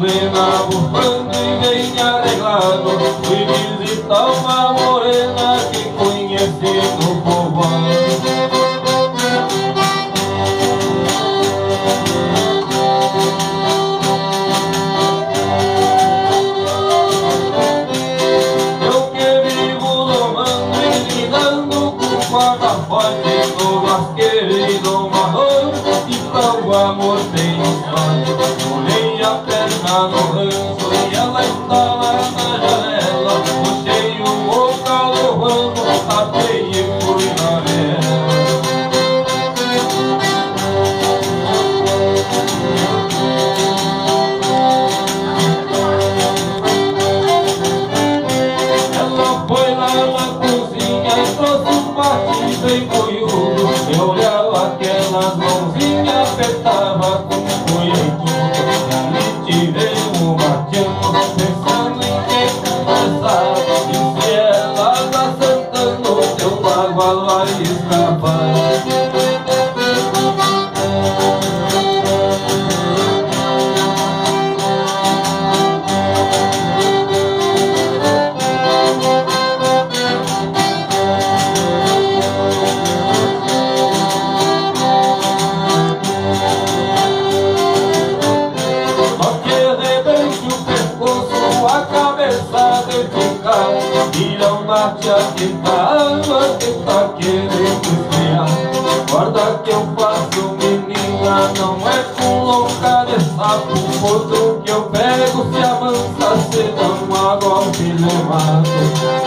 morena bufando e bem arreglado. Fui visitar uma morena que conheci no povoado. Guarda-forte do vasqueiro e do marrom, e pra o amor tem um sonho. Olhei a perna no rancho e ela estava na janela. Puxei o boca do ramo, atei e fui na vela. Ela foi lá na cozinha e trouxe bem cunhudo. Eu olhava aquelas mãozinhas, apertava com punhetinho. E ali tirei um mateando, pensando em quem conversar. E se ela tá sentando, teu bagual vai escapar. E não bate aqui pra que tá querendo esfriar. Guarda que eu faço, menina, não é com louca de sapo. Outro que eu pego se avança, senão a golpe levado.